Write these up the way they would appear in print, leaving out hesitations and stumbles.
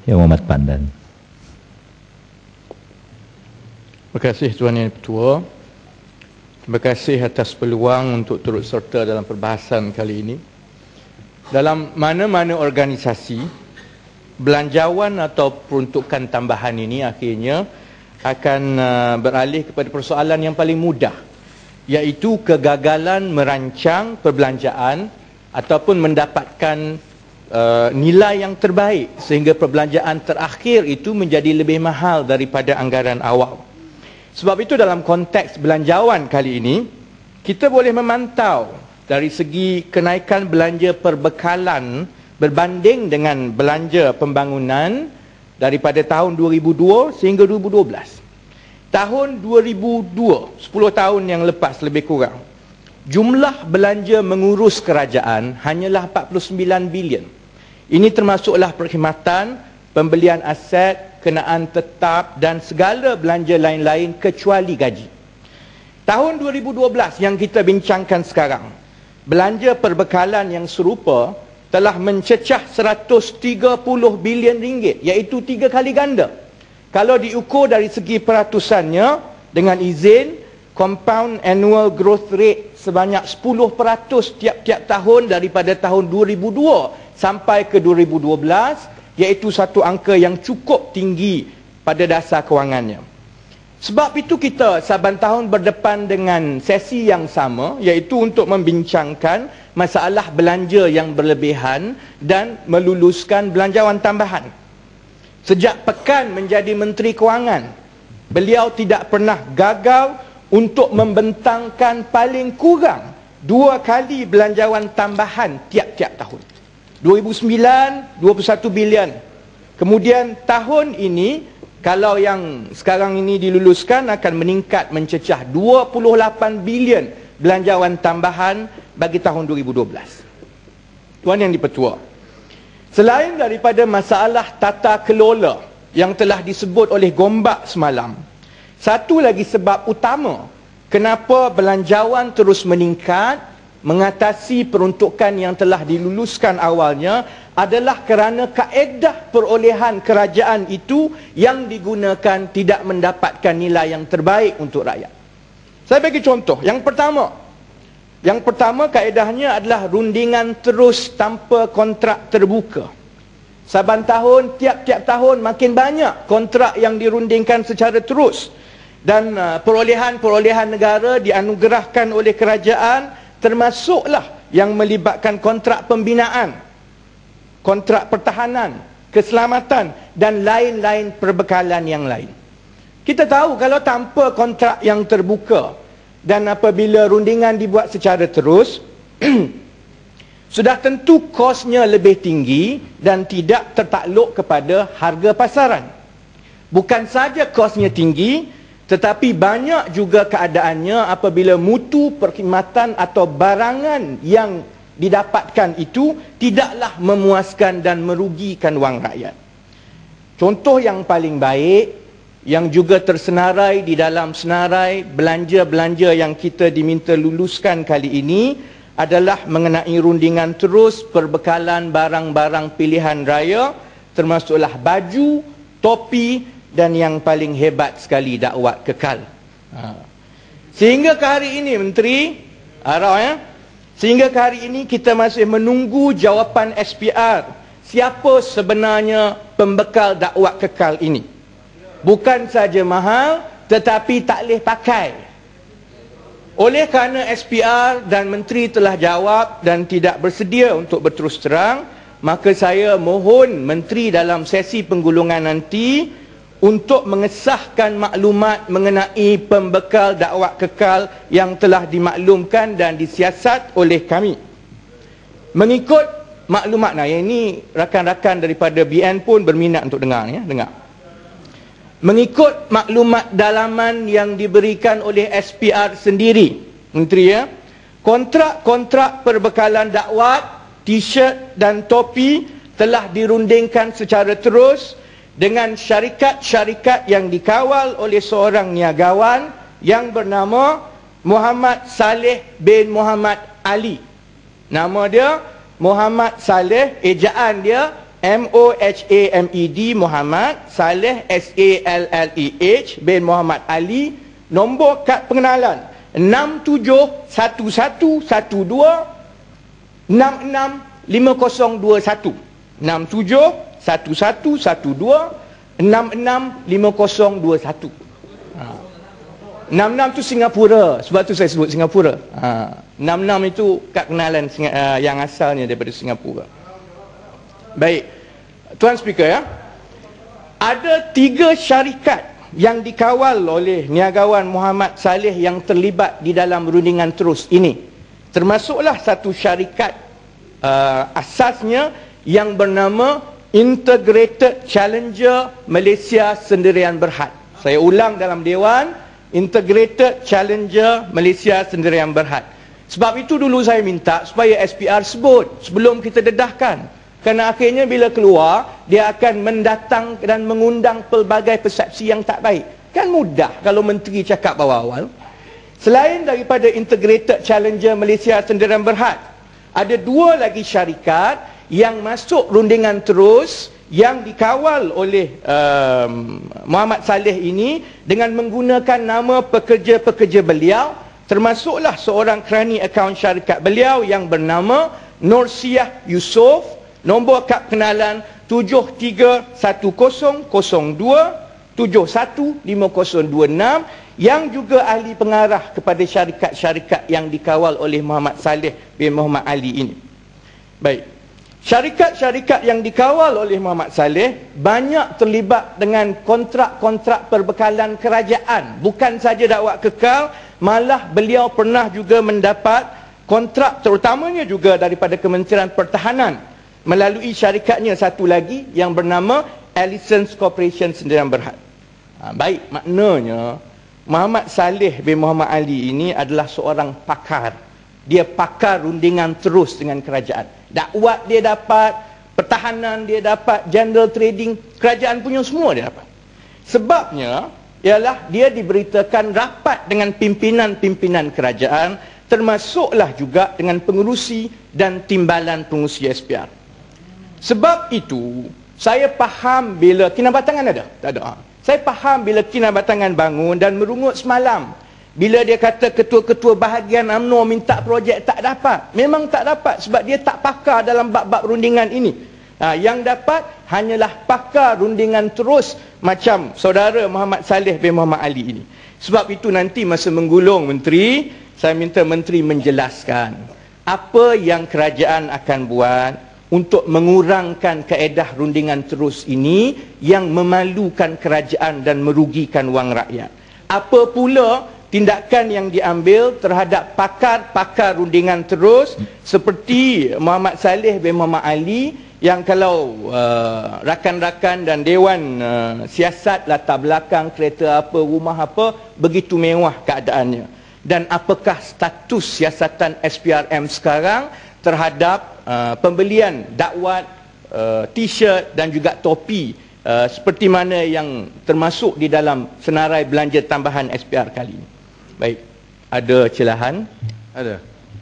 Yang Muhammad Pandan. Terima kasih Tuan Yang Ketua. Terima kasih atas peluang untuk turut serta dalam perbahasan kali ini. Dalam mana-mana organisasi, belanjawan atau peruntukan tambahan ini akhirnya akan beralih kepada persoalan yang paling mudah, iaitu kegagalan merancang perbelanjaan ataupun mendapatkan nilai yang terbaik sehingga perbelanjaan terakhir itu menjadi lebih mahal daripada anggaran awal. Sebab itu dalam konteks belanjawan kali ini, kita boleh memantau dari segi kenaikan belanja perbekalan berbanding dengan belanja pembangunan daripada tahun 2002 sehingga 2012. Tahun 2002, 10 tahun yang lepas lebih kurang, jumlah belanja mengurus kerajaan hanyalah 49 bilion. Ini termasuklah perkhidmatan, pembelian aset, kenaan tetap dan segala belanja lain-lain kecuali gaji. Tahun 2012 yang kita bincangkan sekarang, belanja perbekalan yang serupa telah mencecah 130 bilion ringgit, iaitu 3 kali ganda. Kalau diukur dari segi peratusannya, dengan izin, compound annual growth rate sebanyak 10% tiap-tiap tahun daripada tahun 2002 sampai ke 2012, iaitu satu angka yang cukup tinggi pada dasar kewangannya. Sebab itu kita saban tahun berdepan dengan sesi yang sama, iaitu untuk membincangkan masalah belanja yang berlebihan dan meluluskan belanjawan tambahan. Sejak Pekan menjadi Menteri Kewangan, beliau tidak pernah gagal untuk membentangkan paling kurang 2 kali belanjawan tambahan tiap-tiap tahun. 2009, 21 bilion. Kemudian tahun ini, kalau yang sekarang ini diluluskan, akan meningkat mencecah 28 bilion belanjawan tambahan bagi tahun 2012. Tuan Yang Dipertua, selain daripada masalah tata kelola yang telah disebut oleh Gombak semalam, satu lagi sebab utama kenapa belanjawan terus meningkat mengatasi peruntukan yang telah diluluskan awalnya adalah kerana kaedah perolehan kerajaan itu yang digunakan tidak mendapatkan nilai yang terbaik untuk rakyat. Saya bagi contoh. Yang pertama kaedahnya adalah rundingan terus tanpa kontrak terbuka. Saban tahun, tiap-tiap tahun makin banyak kontrak yang dirundingkan secara terus. Dan perolehan-perolehan negara dianugerahkan oleh kerajaan, termasuklah yang melibatkan kontrak pembinaan, kontrak pertahanan, keselamatan dan lain-lain perbekalan yang lain. Kita tahu kalau tanpa kontrak yang terbuka dan apabila rundingan dibuat secara terus, sudah tentu kosnya lebih tinggi dan tidak tertakluk kepada harga pasaran. Bukan saja kosnya tinggi, tetapi banyak juga keadaannya apabila mutu perkhidmatan atau barangan yang didapatkan itu tidaklah memuaskan dan merugikan wang rakyat. Contoh yang paling baik yang juga tersenarai di dalam senarai belanja-belanja yang kita diminta luluskan kali ini adalah mengenai rundingan terus perbekalan barang-barang pilihan raya, termasuklah baju, topi dan yang paling hebat sekali, dakwat kekal. Sehingga ke hari ini, Menteri, sehingga ke hari ini kita masih menunggu jawapan SPR. Siapa sebenarnya pembekal dakwat kekal ini? Bukan saja mahal, tetapi tak boleh pakai. Oleh kerana SPR dan Menteri telah jawab dan tidak bersedia untuk berterus terang, maka saya mohon Menteri dalam sesi penggulungan nanti untuk mengesahkan maklumat mengenai pembekal dakwat kekal yang telah dimaklumkan dan disiasat oleh kami. Mengikut maklumat, yang ini rakan-rakan daripada BN pun berminat untuk dengar, dengar. Mengikut maklumat dalaman yang diberikan oleh SPR sendiri, Menteri, kontrak-kontrak perbekalan dakwat, t-shirt dan topi telah dirundingkan secara terus dengan syarikat-syarikat yang dikawal oleh seorang niagawan yang bernama Muhammad Saleh bin Muhammad Ali. Nama dia Muhammad Saleh, ejaan dia MOHAMED Muhammad Saleh SALLEH bin Muhammad Ali. Nombor kad pengenalan 671112 665021. 671112 665021. 66 tu Singapura, sebab tu saya sebut Singapura. 66 itu kad kenalan yang asalnya daripada Singapura. Baik, Tuan Speaker ya. Ada 3 syarikat yang dikawal oleh Niagawan Muhammad Saleh yang terlibat di dalam rundingan terus ini. Termasuklah satu syarikat asasnya yang bernama Integrated Challenger Malaysia Sendirian Berhad. Saya ulang dalam Dewan, Integrated Challenger Malaysia Sendirian Berhad. Sebab itu dulu saya minta supaya SPR sebut sebelum kita dedahkan. Kerana akhirnya bila keluar, dia akan mendatang dan mengundang pelbagai persepsi yang tak baik. Kan mudah kalau menteri cakap awal-awal. Selain daripada Integrated Challenger Malaysia Sendirian Berhad, ada 2 lagi syarikat yang masuk rundingan terus yang dikawal oleh Muhammad Saleh ini dengan menggunakan nama pekerja-pekerja beliau, termasuklah seorang kerani akaun syarikat beliau yang bernama Nursiah Yusof. Nombor kad kenalan 731002 715026 yang juga ahli pengarah kepada syarikat-syarikat yang dikawal oleh Muhammad Saleh bin Muhammad Ali ini. Baik. Syarikat-syarikat yang dikawal oleh Muhammad Saleh banyak terlibat dengan kontrak-kontrak perbekalan kerajaan. Bukan saja dakwah kekal, malah beliau pernah juga mendapat kontrak terutamanya juga daripada Kementerian Pertahanan melalui syarikatnya satu lagi yang bernama Allison's Corporation Sendirian Berhad. Baik, maknanya Muhammad Saleh bin Muhammad Ali ini adalah seorang pakar. Dia pakar rundingan terus dengan kerajaan. Dakwat dia dapat, pertahanan dia dapat, general trading, kerajaan punya semua dia dapat. Sebabnya ialah dia diberitakan rapat dengan pimpinan-pimpinan kerajaan, termasuklah juga dengan pengerusi dan timbalan pengerusi SPR. Sebab itu, saya faham bila Kinabatangan ada? Tak ada. Saya faham bila Kinabatangan bangun dan merungut semalam. Bila dia kata ketua-ketua bahagian UMNO minta projek tak dapat. Memang tak dapat sebab dia tak pakar dalam bab-bab rundingan ini. Yang dapat hanyalah pakar rundingan terus macam saudara Muhammad Saleh bin Muhammad Ali ini. Sebab itu nanti masa menggulung menteri, saya minta menteri menjelaskan apa yang kerajaan akan buat untuk mengurangkan kaedah rundingan terus ini yang memalukan kerajaan dan merugikan wang rakyat. Apa pula tindakan yang diambil terhadap pakar-pakar rundingan terus seperti Muhammad Saleh bin Muhammad Ali yang kalau rakan-rakan dan Dewan siasat latar belakang kereta apa, rumah apa, begitu mewah keadaannya. Dan apakah status siasatan SPRM sekarang terhadap pembelian dakwat, t-shirt dan juga topi seperti mana yang termasuk di dalam senarai belanja tambahan SPR kali ini. Baik, ada celahan? Ada.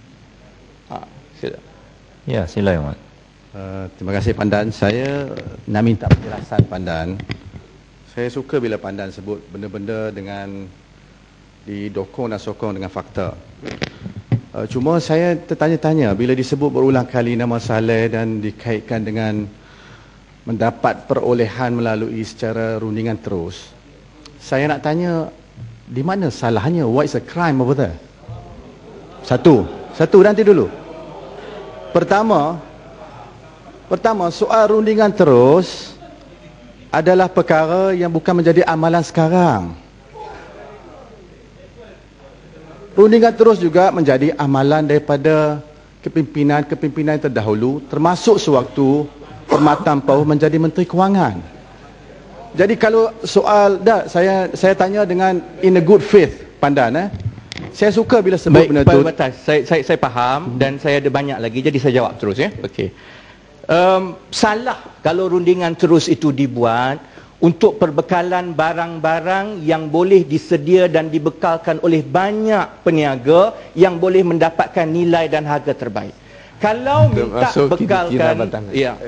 Sila. Ya, sila Yang Mat. Terima kasih Pandan. Saya nak minta penjelasan Pandan. Saya suka bila Pandan sebut benda-benda dengan didokong dan sokong dengan fakta. Cuma saya tertanya-tanya bila disebut berulang kali nama Saleh dan dikaitkan dengan mendapat perolehan melalui secara rundingan terus. Saya nak tanya, di mana salahnya? What is a crime over there? Satu nanti dulu. Pertama, soal rundingan terus adalah perkara yang bukan menjadi amalan sekarang. Rundingan terus juga menjadi amalan daripada kepimpinan terdahulu, termasuk sewaktu Permata Ampau menjadi Menteri Kewangan. Jadi kalau soal saya tanya dengan in a good faith Pandan. Saya suka bila sebut benda tu. Saya faham dan saya ada banyak lagi, jadi saya jawab terus ya. Okey. Salah kalau rundingan terus itu dibuat untuk perbekalan barang-barang yang boleh disedia dan dibekalkan oleh banyak peniaga yang boleh mendapatkan nilai dan harga terbaik. Kalau minta bekalkan, ya.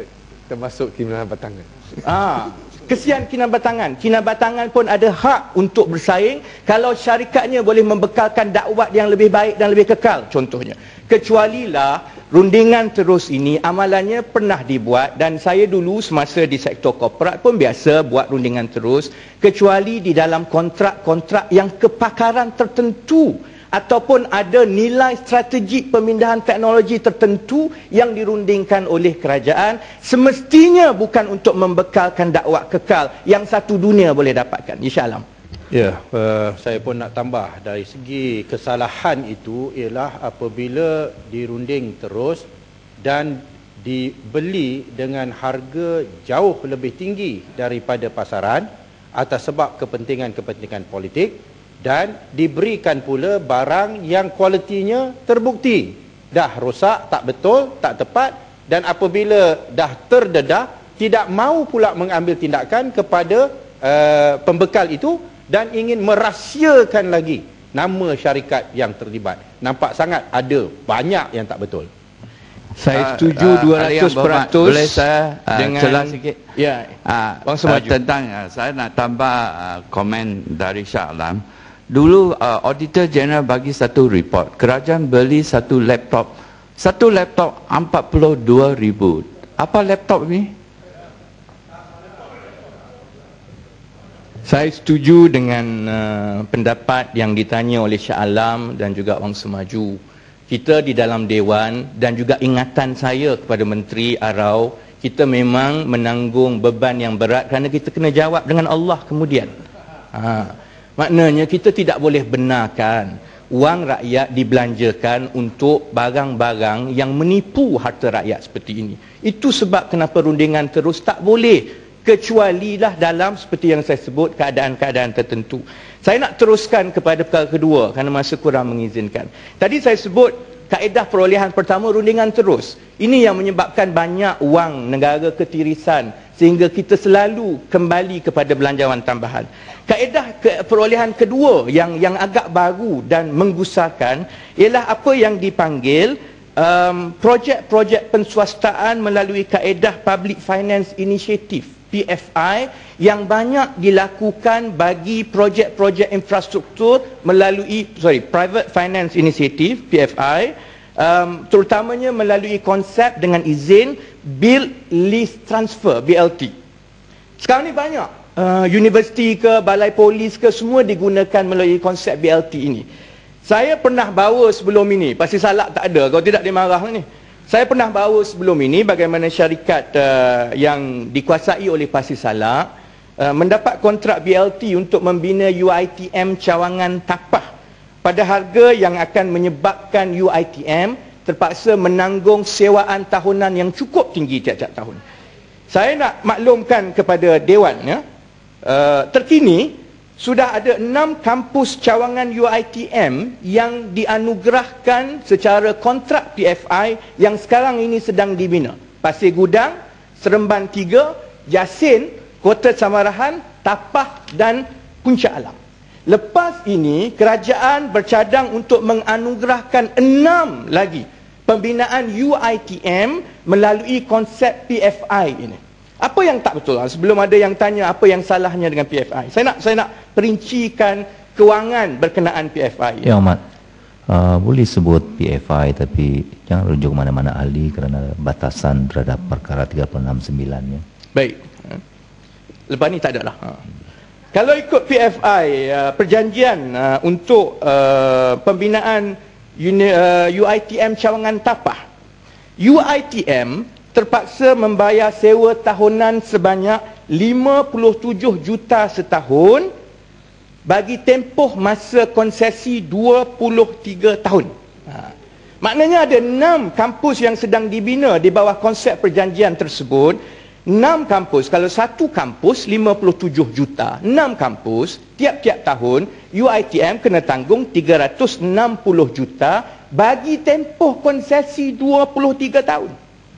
termasuk Kinabatangan. Kesian Kinabatangan. Kinabatangan pun ada hak untuk bersaing kalau syarikatnya boleh membekalkan dakwah yang lebih baik dan lebih kekal, contohnya. Kecualilah rundingan terus ini amalannya pernah dibuat, dan saya dulu semasa di sektor korporat pun biasa buat rundingan terus, kecuali di dalam kontrak-kontrak yang kepakaran tertentu ataupun ada nilai strategik pemindahan teknologi tertentu yang dirundingkan oleh kerajaan, semestinya bukan untuk membekalkan dakwah kekal yang satu dunia boleh dapatkan. InsyaAllah. Ya, saya pun nak tambah dari segi kesalahan itu ialah apabila dirunding terus dan dibeli dengan harga jauh lebih tinggi daripada pasaran atas sebab kepentingan-kepentingan politik, dan diberikan pula barang yang kualitinya terbukti dah rosak, tak betul, tak tepat, dan apabila dah terdedah tidak mahu pula mengambil tindakan kepada pembekal itu dan ingin merahsiakan lagi nama syarikat yang terlibat. Nampak sangat ada banyak yang tak betul. Saya setuju 200%. Boleh saya dengan celah sikit? Ya, Bangsa Maju. Tentang saya nak tambah komen dari Shah Alam. Dulu Auditor General bagi satu report, kerajaan beli satu laptop 42,000. Apa laptop ni? Saya setuju dengan pendapat yang ditanya oleh Shah Alam dan juga Bangsa Maju. Kita di dalam Dewan, dan juga ingatan saya kepada Menteri Arau, kita memang menanggung beban yang berat kerana kita kena jawab dengan Allah kemudian. Maknanya kita tidak boleh benarkan wang rakyat dibelanjakan untuk barang-barang yang menipu harta rakyat seperti ini. Itu sebab kenapa rundingan terus tak boleh, kecualilah dalam seperti yang saya sebut keadaan-keadaan tertentu. Saya nak teruskan kepada perkara kedua kerana masa kurang mengizinkan. Tadi saya sebut kaedah perolehan pertama rundingan terus. Ini yang menyebabkan banyak wang negara ketirisan sehingga kita selalu kembali kepada belanjawan tambahan. Kaedah perolehan kedua yang agak baru dan menggusarkan ialah apa yang dipanggil projek-projek penswastaan melalui kaedah Public Finance Initiative, PFI, yang banyak dilakukan bagi projek-projek infrastruktur melalui Private Finance Initiative, PFI, terutamanya melalui konsep dengan izin Build Lease Transfer, BLT. Sekarang ni banyak universiti ke, balai polis ke, semua digunakan melalui konsep BLT ini. Saya pernah bawa sebelum ini, pasti Salak tak ada, kalau tidak dia marah ni. Saya pernah bawa sebelum ini bagaimana syarikat yang dikuasai oleh Pasir Salak mendapat kontrak BLT untuk membina UiTM Cawangan Tapah pada harga yang akan menyebabkan UiTM terpaksa menanggung sewaan tahunan yang cukup tinggi tiap-tiap tahun. Saya nak maklumkan kepada Dewan, terkini sudah ada 6 kampus cawangan UiTM yang dianugerahkan secara kontrak PFI yang sekarang ini sedang dibina. Pasir Gudang, Seremban 3, Yasin, Kota Samarahan, Tapah dan Puncak Alam. Lepas ini, kerajaan bercadang untuk menganugerahkan 6 lagi pembinaan UiTM melalui konsep PFI ini. Apa yang tak betul? Sebelum ada yang tanya apa yang salahnya dengan PFI, saya nak perincikan kewangan berkenaan PFI. Ya Ahmad, boleh sebut PFI tapi jangan rujuk mana-mana ahli kerana batasan terhadap perkara 369-nya. Baik. Lepas ni tak ada lah. Kalau ikut PFI, perjanjian untuk pembinaan UiTM Cawangan Tapah, UiTM terpaksa membayar sewa tahunan sebanyak 57 juta setahun bagi tempoh masa konsesi 23 tahun. Maknanya ada 6 kampus yang sedang dibina di bawah konsep perjanjian tersebut. 6 kampus, kalau satu kampus 57 juta, 6 kampus tiap-tiap tahun UiTM kena tanggung 360 juta bagi tempoh konsesi 23 tahun.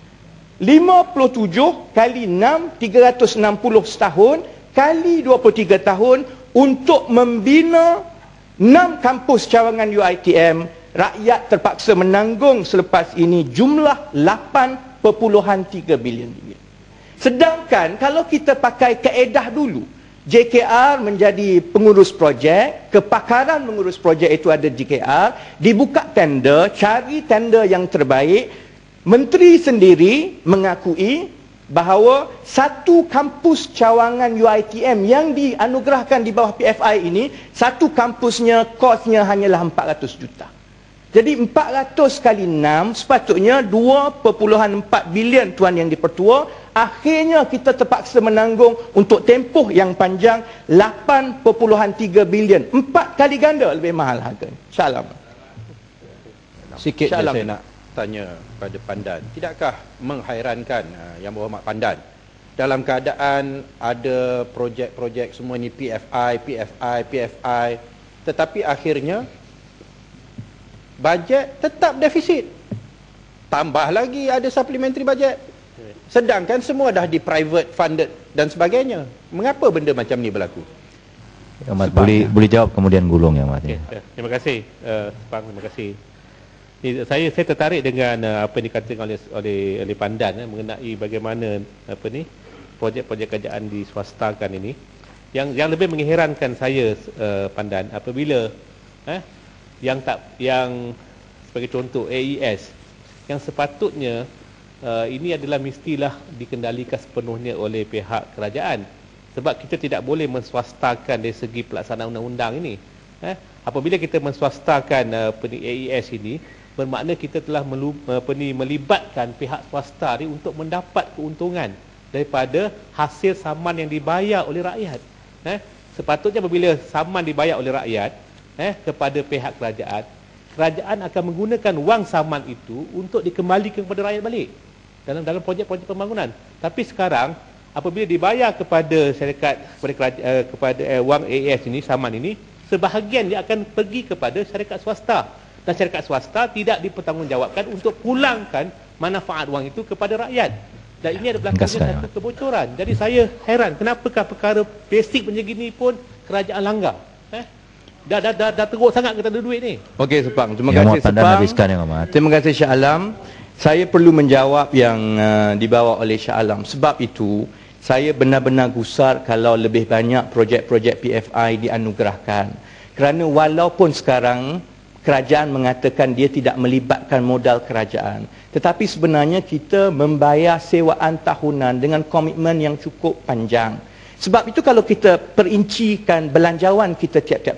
57 kali 6, 360 setahun, kali 23 tahun untuk membina 6 kampus cawangan UiTM. Rakyat terpaksa menanggung selepas ini jumlah 8.3 bilion ringgit. Sedangkan kalau kita pakai kaedah dulu, JKR menjadi pengurus projek, kepakaran mengurus projek itu ada JKR, dibuka tender, cari tender yang terbaik, menteri sendiri mengakui bahawa satu kampus cawangan UiTM yang dianugerahkan di bawah PFI ini, satu kampusnya kosnya hanyalah 400 juta. Jadi 400 kali 6 sepatutnya 2.4 bilion tuan yang dipertua. Akhirnya kita terpaksa menanggung untuk tempoh yang panjang 8.3 bilion. 4 kali ganda lebih mahal harganya. Shalom. Sikit saya nak tanya pada Pandan. Tidakkah menghairankan Yang Berhormat Pandan dalam keadaan ada projek-projek semua ni PFI, tetapi akhirnya bajet tetap defisit. Tambah lagi ada supplementary bajet. Sedangkan semua dah di private funded dan sebagainya. Mengapa benda macam ni berlaku? Yang Amat boleh jawab kemudian gulung Yang Amat. Terima kasih Sepang, terima kasih. Saya tertarik dengan apa yang dikatakan oleh Pandan mengenai bagaimana projek-projek kerajaan diswastakan ini. Yang lebih mengherankan saya Pandan apabila yang sebagai contoh AES yang sepatutnya ini adalah mestilah dikendalikan sepenuhnya oleh pihak kerajaan, sebab kita tidak boleh menswastakan dari segi pelaksanaan undang-undang ini. Apabila kita menswastakan AES ini, bermakna kita telah melibatkan pihak swasta ni untuk mendapat keuntungan daripada hasil saman yang dibayar oleh rakyat. Sepatutnya apabila saman dibayar oleh rakyat kepada pihak kerajaan, kerajaan akan menggunakan wang saman itu untuk dikembalikan kepada rakyat balik dalam projek-projek pembangunan. Tapi sekarang apabila dibayar kepada syarikat, kepada wang AES ini, saman ini, sebahagian dia akan pergi kepada syarikat swasta, dan syarikat swasta tidak dipertanggungjawabkan untuk pulangkan manfaat wang itu kepada rakyat. Dan ini ada berlakunya satu kebocoran. Jadi saya heran kenapakah perkara basic macam gini pun kerajaan langgar. Dah teruk sangat kita ada duit ni. Okey Sepang, terima kasih Sepang. Terima kasih Shah Alam. Saya perlu menjawab yang dibawa oleh Shah Alam. Sebab itu saya benar-benar gusar kalau lebih banyak projek-projek PFI dianugerahkan. Kerana walaupun sekarang kerajaan mengatakan dia tidak melibatkan modal kerajaan, tetapi sebenarnya kita membayar sewaan tahunan dengan komitmen yang cukup panjang. Sebab itu kalau kita perincikan belanjawan kita tiap-tiap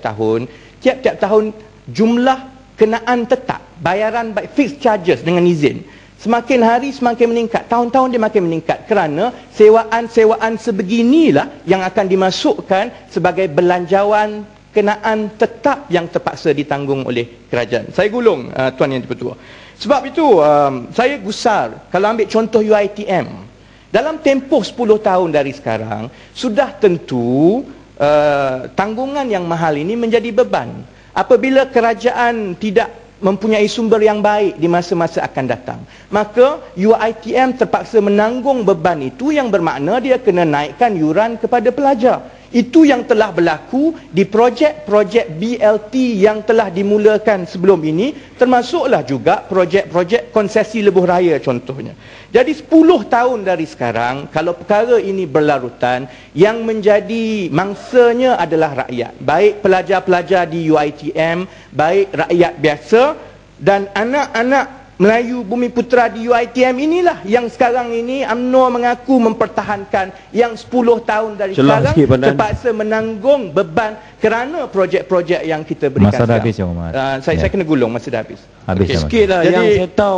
tahun jumlah kenaan tetap, bayaran by fixed charges dengan izin, semakin hari semakin meningkat, tahun-tahun dia makin meningkat, kerana sewaan-sewaan sebeginilah yang akan dimasukkan sebagai belanjawan kenaan tetap yang terpaksa ditanggung oleh kerajaan. Saya gulung Tuan Yang Dipertua. Sebab itu saya gusar kalau ambil contoh UiTM. Dalam tempoh 10 tahun dari sekarang, sudah tentu tanggungan yang mahal ini menjadi beban. Apabila kerajaan tidak mempunyai sumber yang baik di masa-masa akan datang, maka UiTM terpaksa menanggung beban itu, yang bermakna dia kena naikkan yuran kepada pelajar. Itu yang telah berlaku di projek-projek BLT yang telah dimulakan sebelum ini, termasuklah juga projek-projek konsesi lebuh raya contohnya. Jadi 10 tahun dari sekarang, kalau perkara ini berlarutan, yang menjadi mangsanya adalah rakyat. Baik pelajar-pelajar di UiTM, baik rakyat biasa, dan anak-anak Melayu Bumi Putera di UiTM inilah yang sekarang ini UMNO mengaku mempertahankan, yang 10 tahun dari sekarang terpaksa menanggung beban kerana projek-projek yang kita berikan. Masa dah habis Yang Amat. Saya kena gulung, masa dah habis. Habis sikit lah. Jadi, yang saya tahu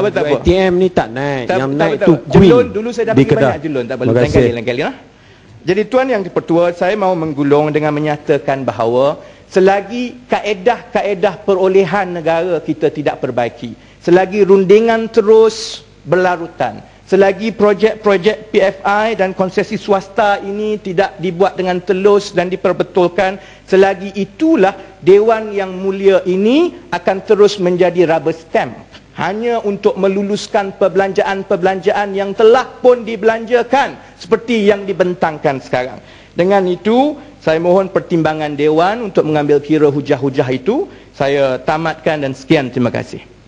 UiTM ni tak naik. Yang naik tu Jelun, dulu saya dah bagi banyak jelun. Tak boleh lain kali. Jadi Tuan Yang Dipertua, saya mahu menggulung dengan menyatakan bahawa selagi kaedah-kaedah perolehan negara kita tidak perbaiki, selagi rundingan terus berlarutan, selagi projek-projek PFI dan konsesi swasta ini tidak dibuat dengan telus dan diperbetulkan, selagi itulah Dewan Yang Mulia ini akan terus menjadi rubber stamp hanya untuk meluluskan perbelanjaan-perbelanjaan yang telah pun dibelanjakan seperti yang dibentangkan sekarang. Dengan itu, saya mohon pertimbangan Dewan untuk mengambil kira hujah-hujah itu. Saya tamatkan dan sekian, terima kasih.